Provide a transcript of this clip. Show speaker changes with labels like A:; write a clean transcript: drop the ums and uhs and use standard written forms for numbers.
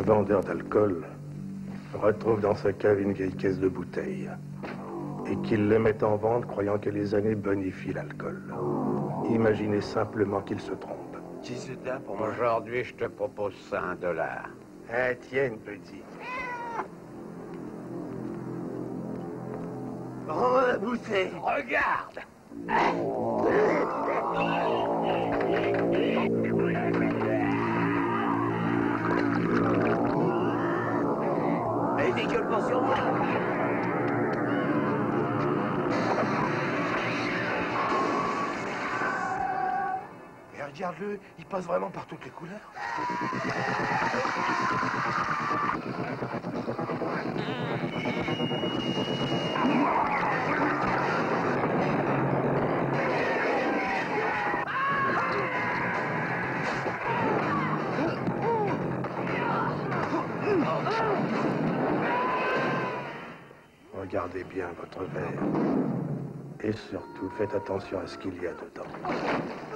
A: vendeur d'alcool retrouve dans sa cave une vieille caisse de bouteilles et qu'il le met en vente croyant que les années bonifient l'alcool. Imaginez simplement qu'il se trompe.
B: 18 ans pour moi.
C: Aujourd'hui, je te propose $100.
A: Ah, tiens, petit.
B: Oh, la bouteille.
C: Regarde!
B: Elle dégueule pas sur moi.
D: Et regarde-le, il passe vraiment par toutes les couleurs.
A: Regardez bien votre verre. Et surtout, faites attention à ce qu'il y a dedans.